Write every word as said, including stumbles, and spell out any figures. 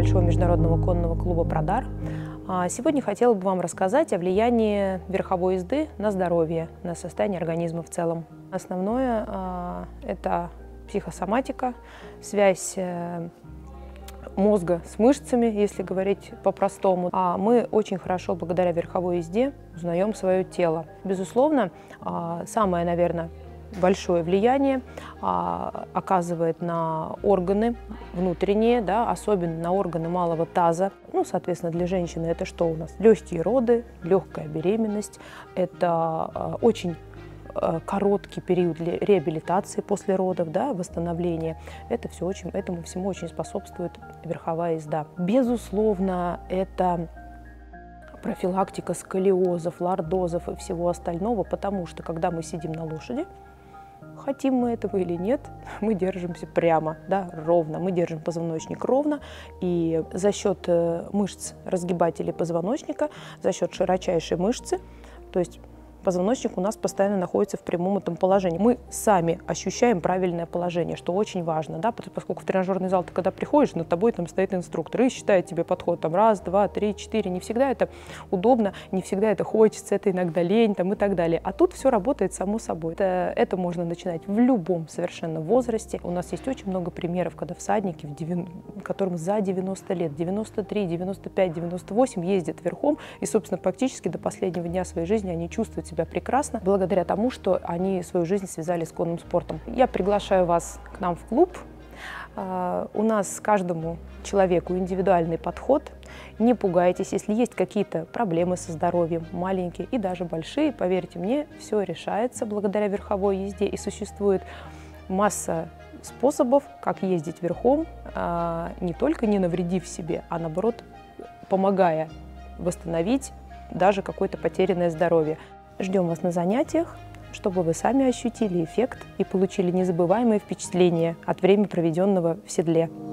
Большого международного конного клуба «Продар». Сегодня хотела бы вам рассказать о влиянии верховой езды на здоровье, на состояние организма в целом. Основное – это психосоматика, связь мозга с мышцами, если говорить по-простому. А мы очень хорошо благодаря верховой езде узнаем свое тело. Безусловно, самое, наверное, большое влияние а, оказывает на органы внутренние, да, особенно на органы малого таза. Ну, соответственно, для женщины это что у нас? Легкие роды, легкая беременность. Это а, очень а, короткий период реабилитации после родов, да, восстановления. Это все очень, этому всему очень способствует верховая езда. Безусловно, это профилактика сколиозов, лордозов и всего остального, потому что когда мы сидим на лошади, хотим мы этого или нет, мы держимся прямо, да, ровно. Мы держим позвоночник ровно, и за счет мышц разгибателей позвоночника, за счет широчайшей мышцы, то есть позвоночник у нас постоянно находится в прямом этом положении. Мы сами ощущаем правильное положение, что очень важно, да, поскольку в тренажерный зал ты когда приходишь, над тобой там стоит инструктор и считает тебе подход там раз, два, три, четыре. Не всегда это удобно, не всегда это хочется, это иногда лень там и так далее. А тут все работает само собой. Это, это можно начинать в любом совершенно возрасте. У нас есть очень много примеров, когда всадники, в девяносто, которым за девяносто лет, девяносто три, девяносто пять, девяносто восемь ездят верхом, и, собственно, практически до последнего дня своей жизни они чувствуют себя прекрасно, благодаря тому, что они свою жизнь связали с конным спортом. Я приглашаю вас к нам в клуб. У нас каждому человеку индивидуальный подход. Не пугайтесь, если есть какие-то проблемы со здоровьем, маленькие и даже большие, поверьте мне, все решается благодаря верховой езде, и существует масса способов, как ездить верхом, не только не навредив себе, а наоборот, помогая восстановить даже какое-то потерянное здоровье. Ждем вас на занятиях, чтобы вы сами ощутили эффект и получили незабываемые впечатления от времени, проведенного в седле.